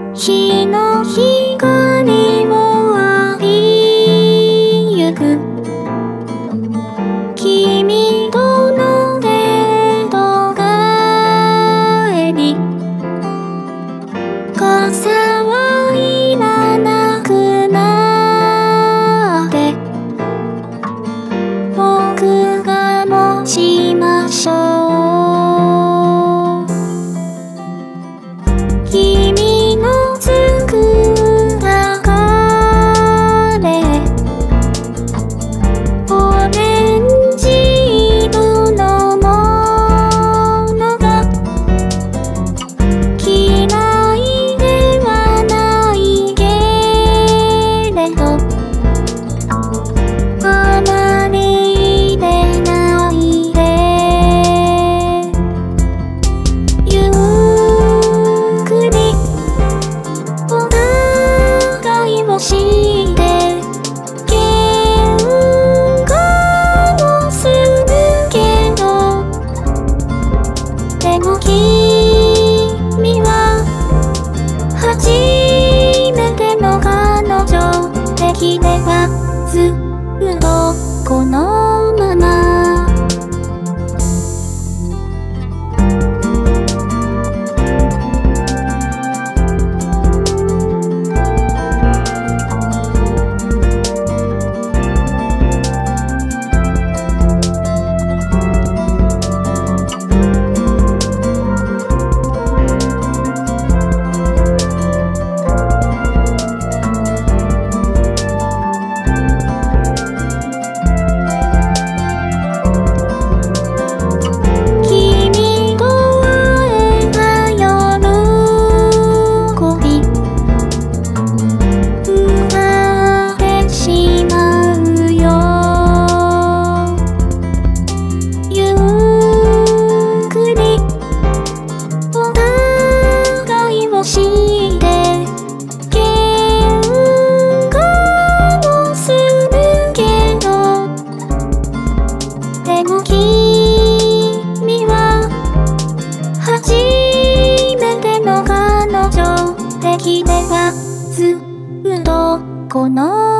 日の光を浴びゆく君とのデート帰り傘はいらなくなって僕が持ちましょう君の作られオレンジ色のものが嫌いではないけれどあまり入れないでゆっくりお互いをして喧嘩をするけどでも君は初めての彼女できればずっとこのまま君と会えた喜び奪ってしまうよゆっくりお互いをして喧嘩をするけどでも君は初めての彼女できればずっとこの